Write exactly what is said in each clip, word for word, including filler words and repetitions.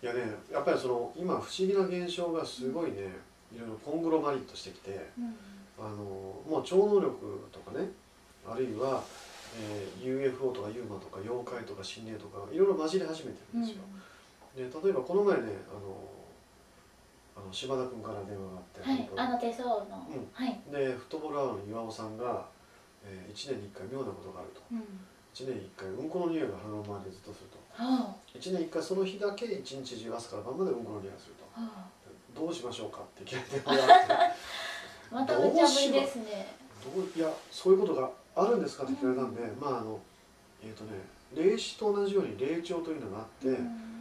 いやね、やっぱりその今不思議な現象がすごいね、いろいろコングロマリットしてきて、 うん、 あのもう超能力とかね、あるいは、えー、ユーエフオー とか ユーマとか妖怪とか心霊とかいろいろ混じり始めてるんですよ。で例えばこの前ね、あのあの島田君から電話があって、 はい、あの手相の、 うん、 はい、 でフットボールアワーの岩尾さんが、えー、いちねんにいっかい妙なことがあると、 うん、 いちねんにいっかいうんこの匂いが鼻の周りでずっとすると、 はあ、 いちねんにいっかいその日だけ一日中朝から晩までうんこの匂いがすると、 はあ、 どうしましょうかっていきなり電話があってまた無茶ぶりですね。 どういやそういうことがあるんですかって聞かれたんで、うん、まああのえっ、ー、とね霊視と同じように霊長というのがあって、うん、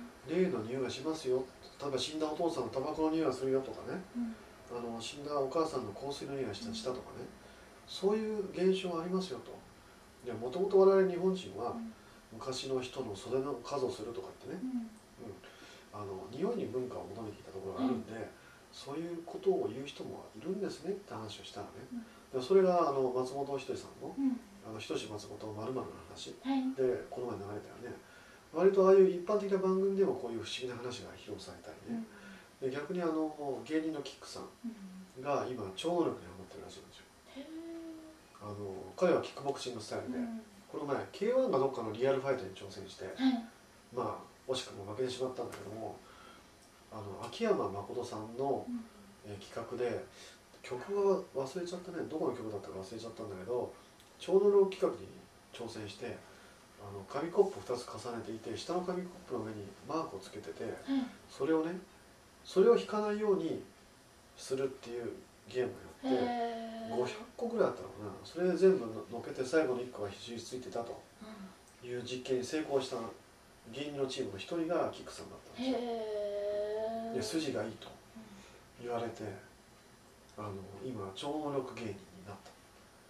霊の匂いがしますよ、例えば死んだお父さんのタバコの匂いがするよとかね、うん、あの死んだお母さんの香水の匂いがしたとかね、そういう現象がありますよと。もともと我々日本人は昔の人の袖の数をするとか言ってね、うんうん、あの匂いに文化を求めてきたところがあるんで、うん、そういうことを言う人もいるんですねって話をしたらね、うん、でそれがあの松本人志さんの「うん、あの人志松本まるの話」はい、でこの前流れたよね。割とああいう一般的な番組でもこういう不思議な話が披露されたりね、うん、で逆にあの芸人のキックさんが今超能力にハマってるらしいんですよ。あの彼はキックボクシングスタイルで、うん、この前 ケーワン がどっかのリアルファイトに挑戦して、はい、まあ惜しくも負けてしまったんだけども、あの秋山誠さんの、うん、え企画で曲は忘れちゃったね、どこの曲だったか忘れちゃったんだけど、超能力企画に挑戦して、あの紙コップふたつ重ねていて、下の紙コップの上にマークをつけてて、うん、それをねそれを引かないようにするっていうゲームをやってごひゃっこぐらいあったのかな。それで全部のっけて最後のいっこが肘ついてたという実験に成功した芸人のチームの一人がキックさんだったんですよ。で筋がいいと言われて、あの今超能力芸人になった。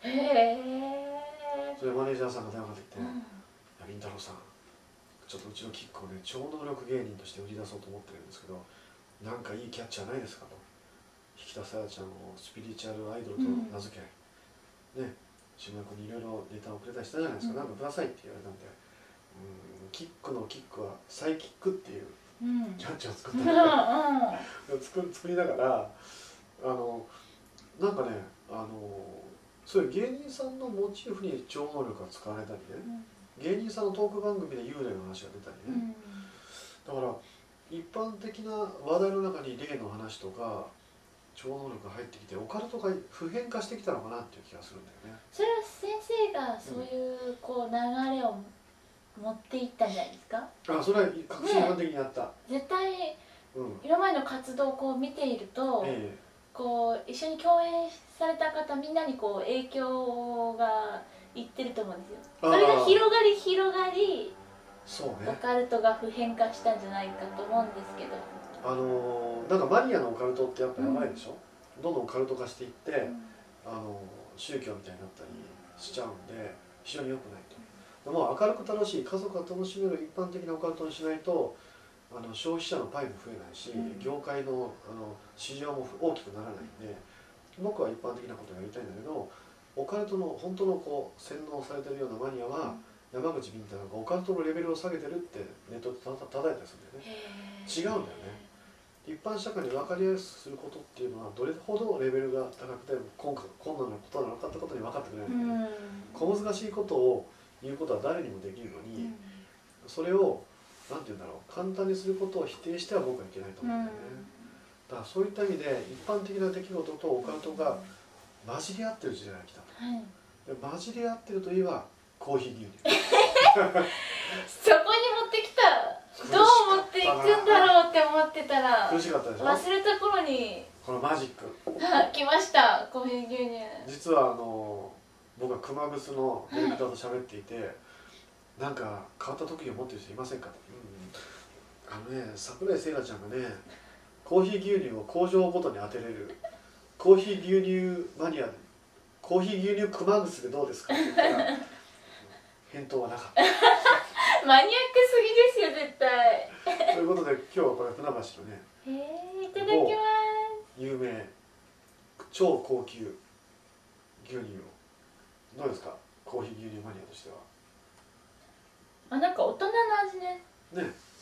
へえ。それマネージャーさんが電話かけてきて「うん、りんたろーさん、ちょっとうちのキックをね超能力芸人として売り出そうと思ってるんですけど、なんかいいキャッチャーないですか」と。引田沙耶ちゃんをスピリチュアルアイドルと名付け、うん、ね、島田君にいろいろネタをくれたりしたじゃないですか、うん、なんかくださいって言われたんで、うん、キックのキックはサイキックっていうキャッチャーを作った、うん、作, 作りながら、あのなんかね、あのそういう芸人さんのモチーフに超能力が使われたりね、うん、芸人さんのトーク番組で幽霊の話が出たりね、うん、だから一般的な話題の中に霊の話とか超能力が入ってきてオカルトが普遍化してきたのかなっていう気がするんだよね。 それは先生がそういうこう流れを持っていったんじゃないですか。 あ、それは確信犯的にやった、ね、 絶対、うん、今までの活動をこう見ていると、ええ、こう一緒に共演された方みんなにこう影響がいってると思うんですよ。それが広がり広がり、そうね、オカルトが普遍化したんじゃないかと思うんですけど、 あのー、なんかマニアのオカルトってやっぱやばいでしょ、うん、どんどんオカルト化していって、うん、あのー、宗教みたいになったりしちゃうんで非常に良くないと。でも明るく楽しい家族が楽しめる一般的なオカルトにしないと、あの消費者のパイも増えないし、うん、業界の、あの市場も大きくならないんで、僕は一般的なことをやりたいんだけど、オカルトの本当のこう洗脳されてるようなマニアは、うん、山口みたいなオカルトのレベルを下げてるってネットでたた叩いたりするんだよね。違うんだよね。一般社会に分かりやすくすることっていうのはどれほどレベルが高くて困難なことなのかってことに分かってくれないんだよね。小難しいことを言うことは誰にもできるのに、うん、それをなんて言うんだろう、簡単にすることを否定しては僕はいけないと思うんだよね。だからそういった意味で一般的な出来事とオカルトが混じり合ってる時代が来たと、はい、で混じり合ってるといえばコーヒー牛乳そこに持ってきた。どう持っていくんだろうって思ってたら苦しかったでしょ。 忘れた頃にこのマジック来ました。コーヒー牛乳。 実はあの僕は熊楠のディレクターと喋っていて、はい、なんか変わった特技を持ってる人いませんかと、うん、あのね、桜井聖羅ちゃんがねコーヒー牛乳を工場ごとに当てれるコーヒー牛乳マニアでコーヒー牛乳熊楠でどうですかって言ったら返答はなかったマニアックすぎですよ絶対ということで今日はこれ船橋のね、 えー、いただきます。 有名超高級牛乳をどうですか、コーヒー牛乳マニアとしては。 あ、なんか大人の味ね。 ね、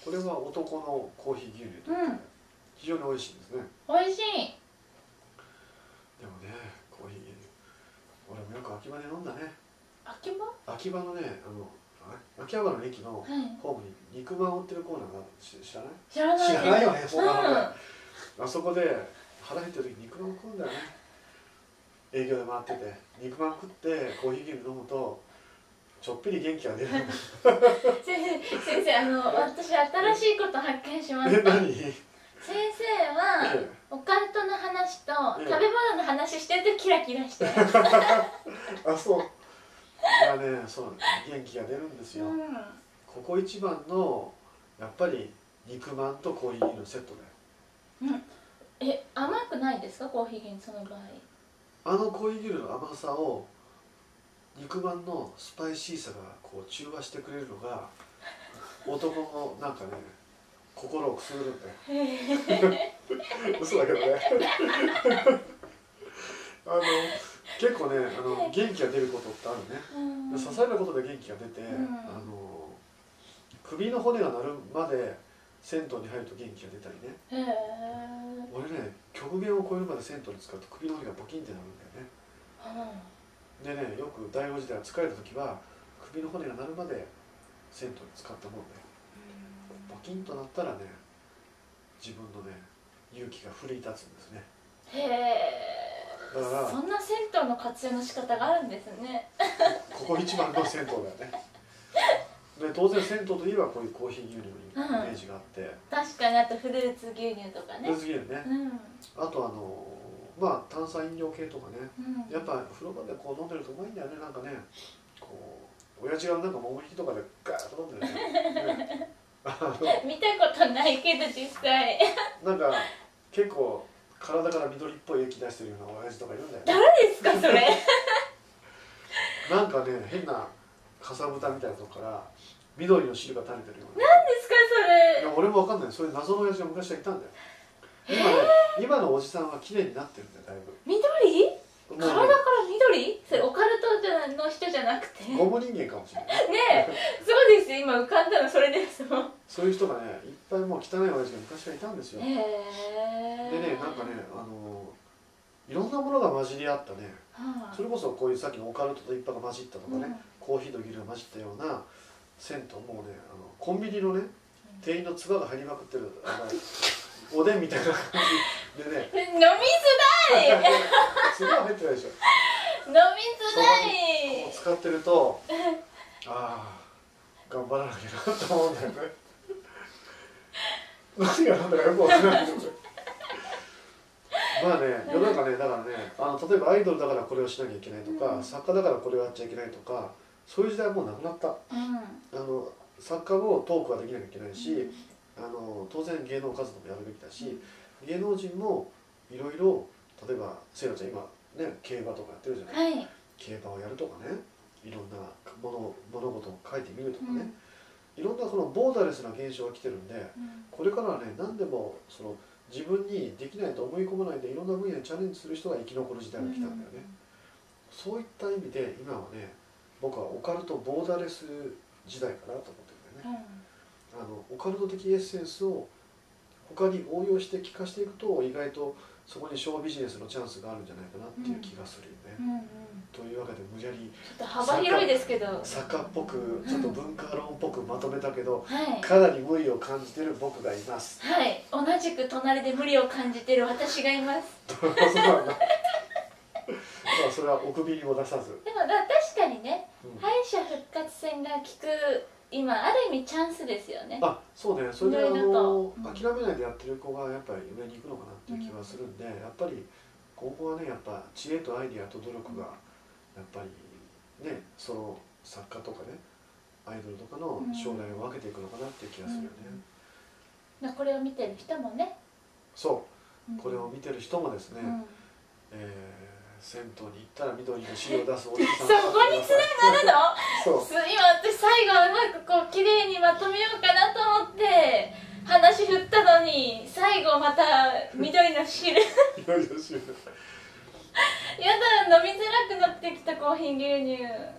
これは男のコーヒー牛乳というか、非常に美味しいですね。 美味しい。 でもね、コーヒー牛乳、俺もよく秋葉で飲んだね。 秋葉？ 秋葉のね、あの秋葉原の駅のホームに肉まん売ってるコーナーがある。知らない？ 知らない。 知らないよね、そんなのね。あそこで腹減ってる時肉まん食うんだよね。営業で回ってて肉まん食ってコーヒー牛乳飲むとちょっぴり元気が出る。先生、先生、あの私新しいこと発見しました。 え、何？ 先生はオカルトの話と食べ物の話してるとキラキラしてる。 あ、そう。いやね、そうなんです。元気が出るんですよ。うん、ここ一番のやっぱり肉まんとコーヒー牛乳のセットだよ。 うん。え、甘くないですか、コーヒー牛乳その場合？ あのコーヒー牛乳の甘さを肉まんのスパイシーさがこう中和してくれるのが男のなんかね心をくすぐるんだよ。嘘だけどね。あの結構ね、あの元気が出ることってあるね。支えることで元気が出て、うん、あの首の骨が鳴るまで銭湯に入ると元気が出たりね。俺ね、極限を超えるまで銭湯に使うと首の骨がボキンってなるんだよね。でね、よく大王時代は疲れた時は首の骨が鳴るまで銭湯に使ったもんで、ボキンとなったらね、自分のね勇気が奮い立つんですね。 へえ。だからそんな銭湯の活用の仕方があるんですね。 ここ一番の銭湯だよね。で当然銭湯といえばこういうコーヒー牛乳のイメージがあって、うん、 確かに。あとフルーツ牛乳とかね。 フルーツ牛乳ね、うん、あとあのまあ炭酸飲料系とかね、うん、やっぱ風呂場でこう飲んでるとうまいんだよね。なんかね、こう親父がなんか桃引きとかでガーッと飲んでるね。 見たことないけど実際なんか結構体から緑っぽい液出してるような親父とかいるんだよね。 誰ですかそれ。 なんかね、変なかさぶたみたいなとこから緑の汁が垂れてるような。 何ですかそれ。 いや俺もわかんない。そういう謎の親父が昔はいたんだよ。今ね、今のおじさんは綺麗になってるんだよ、だいぶ。 緑？体から緑？それオカルトの人じゃなくてゴム人間かもしれない。 ねえ、そうですよ。今浮かんだのそれですもん。 そういう人がね、いっぱいもう汚い親父が昔はいたんですよ。でね、なんかね、あのいろんなものが混じり合ったね、はあ、それこそこういうさっきのオカルトと一派が混じったとかね、うん、コーヒーと牛乳が混じったような銭湯、もうね、あのコンビニのね店員の唾が入りまくってるあのおでんみたいな感じでね。 飲みづらい。 唾は入ってないでしょ。 飲みづらい。 こう使ってると、ああ頑張らなきゃなと思うんだよね。何が何だかよくわからないけど。まあね、世の中ね、だからね、あの例えばアイドルだからこれをしなきゃいけないとか、うん、作家だからこれをやっちゃいけないとか、そういう時代はもうなくなった。うん、あの作家もトークはできなきゃいけないし、うん、あの当然芸能活動もやるべきだし、うん、芸能人もいろいろ、例えばせいなちゃん今ね競馬とかやってるじゃない、はい、競馬をやるとかね、いろんなもの物事を書いてみるとかね、うん、いろんなこのボーダーレスな現象が来てるんで、うん、これからはね、何でもその自分にできないと思い込まないでいろんな分野にチャレンジする人が生き残る時代が来たんだよね、うん、そういった意味で今はね、僕はオカルトボーダーレス時代かなと思ってるんだよね、うん、あのオカルト的エッセンスを他に応用して聞かしていくと、意外とそこにショービジネスのチャンスがあるんじゃないかなっていう気がするよね、うんうんうん、というわけで無理やりちょっと幅広いですけど作家っぽくちょっと文化論っぽくまとめたけど、はい、かなり無理を感じてる僕がいます。 はい、同じく隣で無理を感じてる私がいます。 そうなんだ。まあそれはお首にも出さず。 でもだ確かにね、うん、敗者復活戦が効く今ある意味チャンスですよね。 あ、そうね。それであの、うん、諦めないでやってる子がやっぱり上に行くのかなっていう気はするんで、うん、やっぱり今後はね、やっぱ知恵とアイディアと努力がやっぱりね、その作家とかね、アイドルとかの将来を分けていくのかなっていう気がするよね。 うん、これを見てる人もね。そう、 これを見てる人もですね、うん、えー銭湯に行ったら緑の汁を出すおじさん。 そこにつながるの？そう。今私最後うまくこう綺麗にまとめようかなと思って話振ったのに、最後また緑の汁。緑の汁。やだ、飲みづらくなってきたコーヒー牛乳。